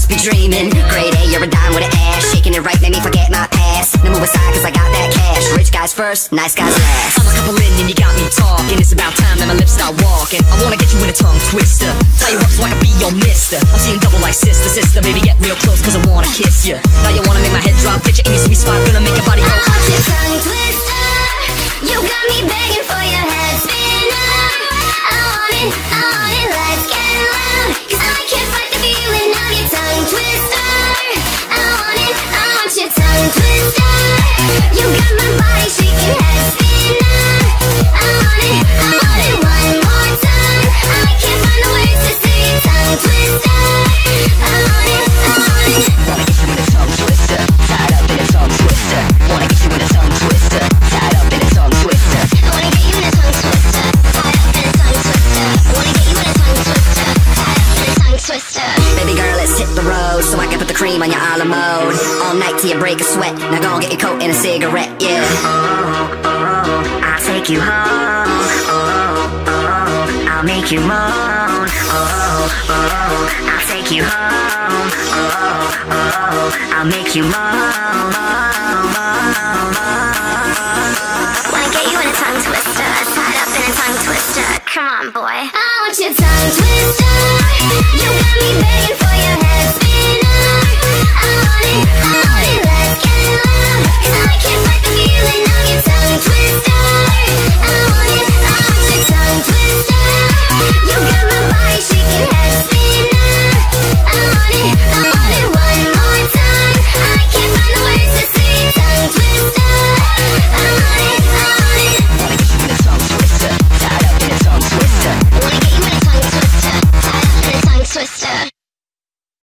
must be dreaming. Grade A, you're a dime with an ass. Shaking it right, made me forget my past. Now move aside, cause I got that cash. Rich guys first, nice guys last. I'm a couple in and you got me talking. It's about time that my lips start walking. I wanna get you in a tongue twister. Tie you up so I can be your mister. I'm seeing double like sister, sister. Baby, get real close cause I wanna kiss you. Now you wanna make my head drop. Picture in your sweet spot, gonna make your body go. I want your tongue twister. You got me begging for your head spinner. I want it, let's get loud. Cause I can't fight the feeling of your tongue twister. I want your tongue twister. You got my body shaking, head spinner. I want it one more time. I can't find the words to say it, tongue twister. I want it. Wanna get you in a tongue twister, tied up in a tongue twister. Wanna get you in a tongue twister, tied up in a tongue twister. I wanna get you in a tongue twister, tied up in a tongue twister. I wanna get you in a tongue twister, tied up in a tongue twister. Baby girl, let's hit the road so I can put the cream on your a la mode. All night till you break a sweat. Now go and get your coat and a cigarette, yeah. I'll take you home. I'll make you moan. I'll take you home. I'll make you moan. Wanna get you in a tongue twister, tied up in a tongue twister. Come on, boy. I want your tongue twister. You got me begging